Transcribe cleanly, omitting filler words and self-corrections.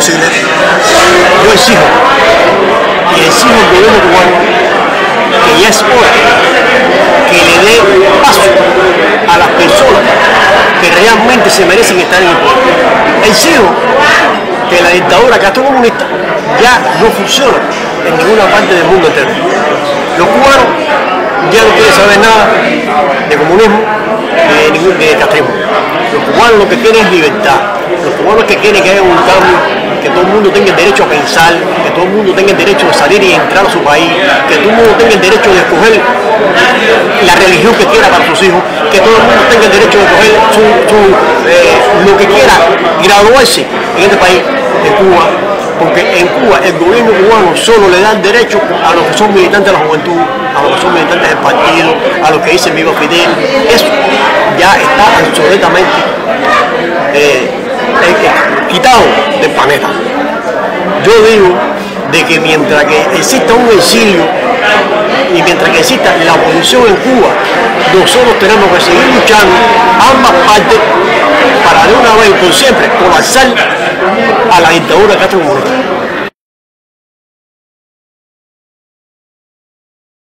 posible? Yo exijo, y exijo al gobierno cubano que ya es hora que le dé paso a las personas que realmente se merecen estar en el poder. Exijo que la dictadura castrocomunista ya no funciona en ninguna parte del mundo entero. Los cubanos ya no quieren saber nada de comunismo ni de castrismo. Los cubanos lo que quieren es libertad. Los cubanos que quieren que haya un cambio, que todo el mundo tenga el derecho a pensar, que todo el mundo tenga el derecho de salir y entrar a su país, que todo el mundo tenga el derecho de escoger la religión que quiera para sus hijos, que todo el mundo tenga el derecho de escoger lo que quiera, graduarse en este país, en Cuba. Porque en Cuba el gobierno cubano solo le da el derecho a los que son militantes de la juventud, a los que son militantes del partido, a los que dicen viva Fidel. Eso ya está absolutamente quitado del planeta. Yo digo de que mientras que exista un exilio y mientras que exista la oposición en Cuba, nosotros tenemos que seguir luchando ambas partes para de una vez por siempre colapsar a la dictadura castrocomunista.